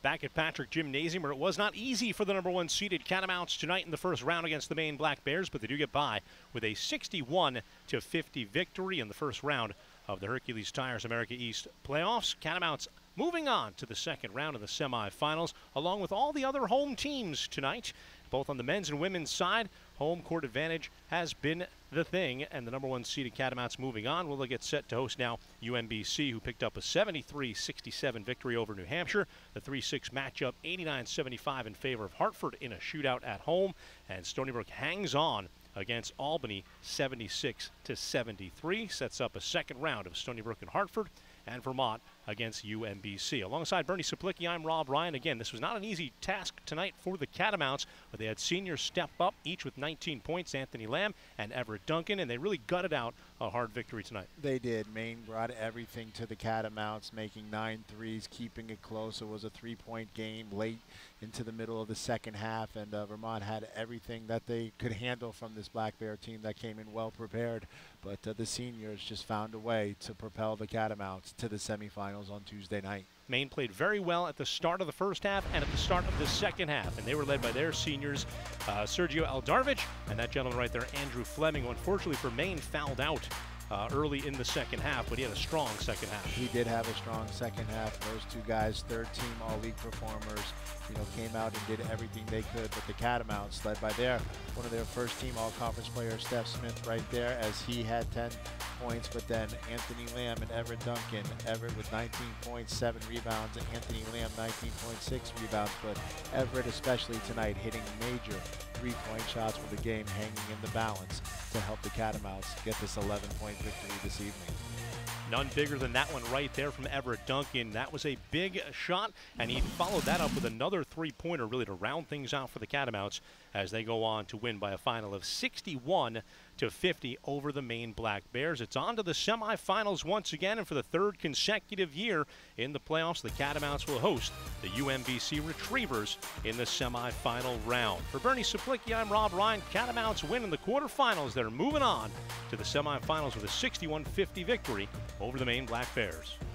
Back at Patrick Gymnasium, where it was not easy for the #1 seeded Catamounts tonight in the first round against the Maine Black Bears, but they do get by with a 61-50 victory in the first round of the Hercules Tires America East playoffs. Catamounts moving on to the second round of the semifinals, along with all the other home teams tonight. Both on the men's and women's side, home court advantage has been the thing, and the #1 seeded Catamounts moving on. Well, they'll get set to host now UMBC, who picked up a 73-67 victory over New Hampshire. The 3-6 matchup, 89-75 in favor of Hartford in a shootout at home, and Stony Brook hangs on against Albany 76-73, sets up a second round of Stony Brook and Hartford, and Vermont against UMBC. Alongside Bernie Cieplicki, I'm Rob Ryan. Again, this was not an easy task tonight for the Catamounts, but they had seniors step up, each with 19 points, Anthony Lamb and Everett Duncan, and they really gutted out a hard victory tonight. They did. Maine brought everything to the Catamounts, making 9 threes, keeping it close. It was a 3-point game late into the middle of the second half, and Vermont had everything that they could handle from this Black Bear team that came in well prepared. But the seniors just found a way to propel the Catamounts to the semifinals on Tuesday night. Maine played very well at the start of the first half and at the start of the second half, and they were led by their seniors, Sergio Aldarvich, and that gentleman right there, Andrew Fleming, who unfortunately for Maine fouled out early in the second half, but he had a strong second half. He did have a strong second half. Those two guys, third-team all-league performers, came out and did everything they could. But the Catamounts, led by one of their first-team all-conference players, Steph Smith, right there, as he had 10 points. But then Anthony Lamb and Everett Duncan. Everett with 19 points, 7 rebounds, and Anthony Lamb 19.6 rebounds. But Everett, especially tonight, hitting major 3-point shots with the game hanging in the balance to help the Catamounts get this 11-point victory this evening. None bigger than that one right there from Everett Duncan. That was a big shot, and he followed that up with another 3-pointer really to round things out for the Catamounts as they go on to win by a final of 61-50 over the Maine Black Bears. It's on to the semifinals once again, and for the third consecutive year in the playoffs, the Catamounts will host the UMBC Retrievers in the semifinal round. For Bernie Cieplicki, I'm Rob Ryan. Catamounts win in the quarterfinals. They're moving on to the semifinals with a 61-50 victory over the Maine Black Bears.